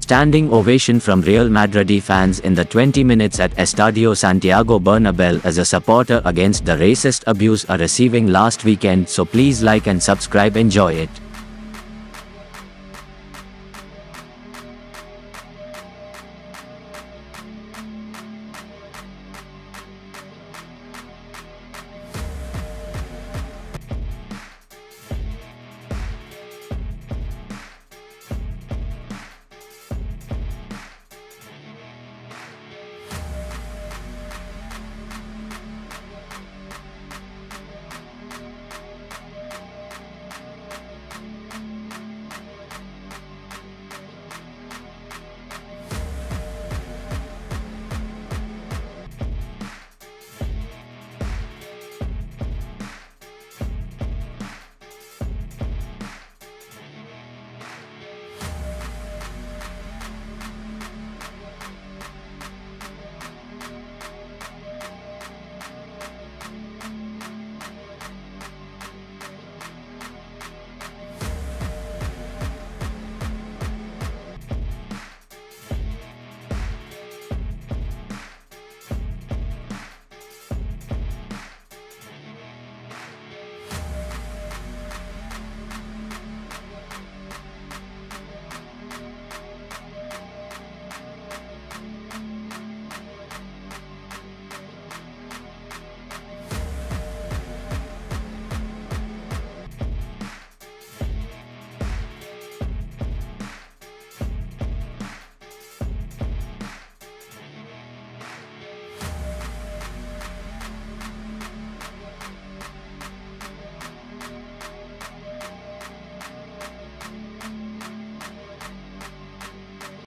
Standing ovation from Real Madrid fans in the 20 minutes at Estadio Santiago Bernabéu as a supporter against the racist abuse are receiving last weekend, so please like and subscribe. Enjoy it.